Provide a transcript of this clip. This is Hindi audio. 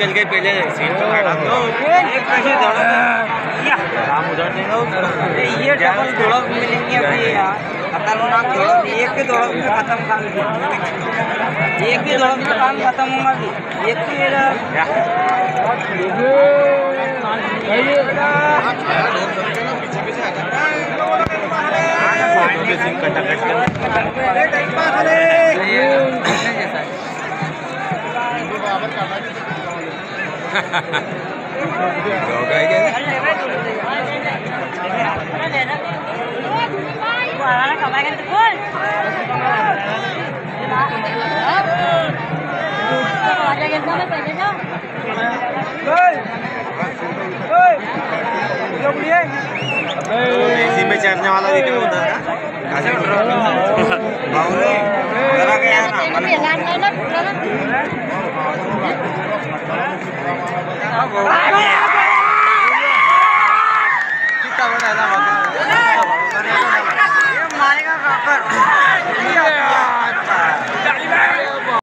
चल गए पहले सीट तो हटा दो एक कैसे दौड़ा काम उधर देगा ये डबल दौड़ मिलेंगे अभी यार खतरनाक दौड़ एक के दौड़ में खत्म काम एक के दौड़ में काम खत्म होगा अभी एक के इसी में चढ़ने वाला दिख रहा होता है ना